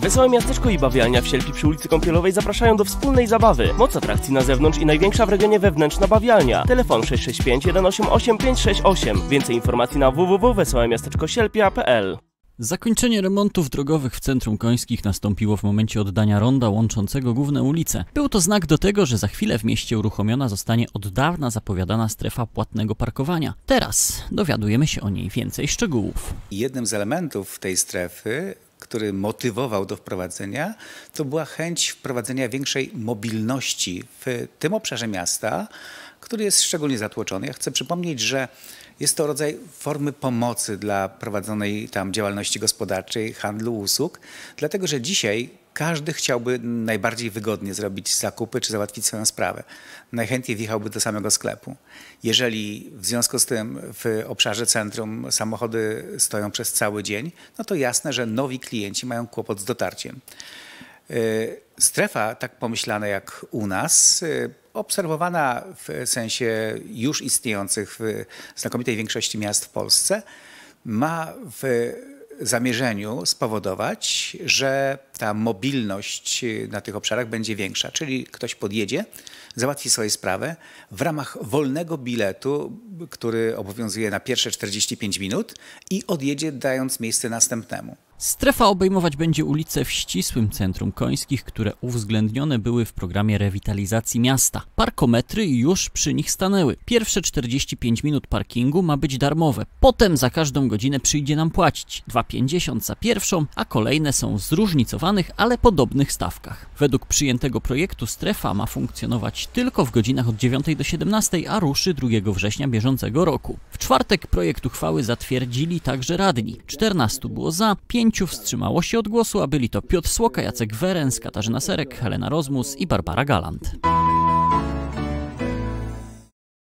Wesołe Miasteczko i Bawialnia w Sielpi przy ulicy Kąpielowej zapraszają do wspólnej zabawy. Moc atrakcji na zewnątrz i największa w regionie wewnętrzna bawialnia. Telefon 665 188 568. Więcej informacji na www.wesołemiasteczkosielpia.pl. Zakończenie remontów drogowych w centrum Końskich nastąpiło w momencie oddania ronda łączącego główne ulice. Był to znak do tego, że za chwilę w mieście uruchomiona zostanie od dawna zapowiadana strefa płatnego parkowania. Teraz dowiadujemy się o niej więcej szczegółów. Jednym z elementów tej strefy, który motywował do wprowadzenia, to była chęć wprowadzenia większej mobilności w tym obszarze miasta, który jest szczególnie zatłoczony. Ja chcę przypomnieć, że jest to rodzaj formy pomocy dla prowadzonej tam działalności gospodarczej, handlu, usług, dlatego że dzisiaj każdy chciałby najbardziej wygodnie zrobić zakupy czy załatwić swoją sprawę. Najchętniej wjechałby do samego sklepu. Jeżeli w związku z tym w obszarze centrum samochody stoją przez cały dzień, no to jasne, że nowi klienci mają kłopot z dotarciem. Strefa tak pomyślana jak u nas, obserwowana w sensie już istniejących w znakomitej większości miast w Polsce, ma w zamierzeniu spowodować, że ta mobilność na tych obszarach będzie większa. Czyli ktoś podjedzie, załatwi swoją sprawę w ramach wolnego biletu, który obowiązuje na pierwsze 45 minut i odjedzie, dając miejsce następnemu. Strefa obejmować będzie ulice w ścisłym centrum Końskich, które uwzględnione były w programie rewitalizacji miasta. Parkometry już przy nich stanęły. Pierwsze 45 minut parkingu ma być darmowe. Potem za każdą godzinę przyjdzie nam płacić 2,50 za pierwszą, a kolejne są w zróżnicowanych, ale podobnych stawkach. Według przyjętego projektu strefa ma funkcjonować tylko w godzinach od 9 do 17, a ruszy 2 września bieżącego roku. W czwartek projekt uchwały zatwierdzili także radni. 14 było za, 5 wstrzymało się od głosu, a byli to Piotr Słoka, Jacek Werens, Katarzyna Serek, Helena Rozmus i Barbara Galant.